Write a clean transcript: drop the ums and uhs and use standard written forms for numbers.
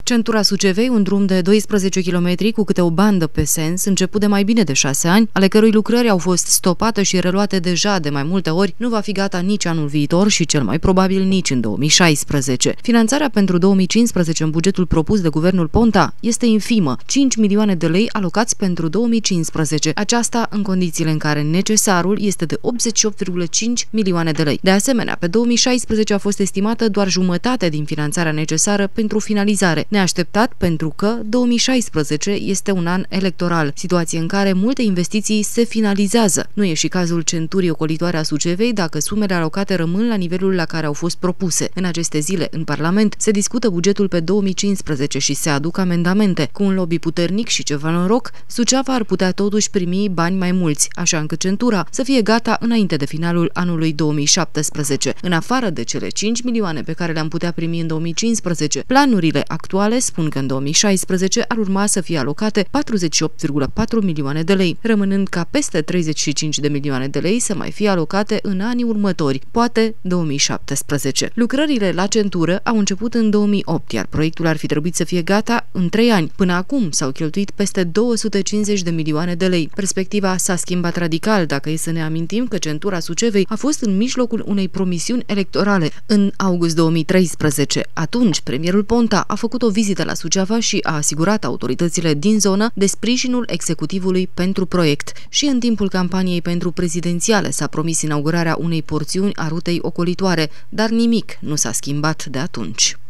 Centura Sucevei, un drum de 12 km cu câte o bandă pe sens, început de mai bine de 6 ani, ale cărui lucrări au fost stopate și reluate deja de mai multe ori, nu va fi gata nici anul viitor și cel mai probabil nici în 2016. Finanțarea pentru 2015 în bugetul propus de guvernul Ponta este infimă, 5 milioane de lei alocați pentru 2015, aceasta în condițiile în care necesarul este de 88,5 milioane de lei. De asemenea, pe 2016 a fost estimată doar jumătate din finanțarea necesară pentru finalizare. Neașteptat pentru că 2016 este un an electoral, situație în care multe investiții se finalizează. Nu e și cazul centurii ocolitoare a Sucevei dacă sumele alocate rămân la nivelul la care au fost propuse. În aceste zile, în Parlament, se discută bugetul pe 2015 și se aduc amendamente. Cu un lobby puternic și ceva noroc, Suceava ar putea totuși primi bani mai mulți, așa încât centura să fie gata înainte de finalul anului 2017. În afară de cele 5 milioane pe care le-am putea primi în 2015, planurile actuale spun că în 2016 ar urma să fie alocate 48,4 milioane de lei, rămânând ca peste 35 de milioane de lei să mai fie alocate în anii următori, poate 2017. Lucrările la centură au început în 2008, iar proiectul ar fi trebuit să fie gata în 3 ani. Până acum s-au cheltuit peste 250 de milioane de lei. Perspectiva s-a schimbat radical dacă e să ne amintim că centura Sucevei a fost în mijlocul unei promisiuni electorale în august 2013. Atunci, premierul Ponta a făcut o vizită la Suceava și a asigurat autoritățile din zonă de sprijinul executivului pentru proiect. Și în timpul campaniei pentru prezidențiale s-a promis inaugurarea unei porțiuni a rutei ocolitoare, dar nimic nu s-a schimbat de atunci.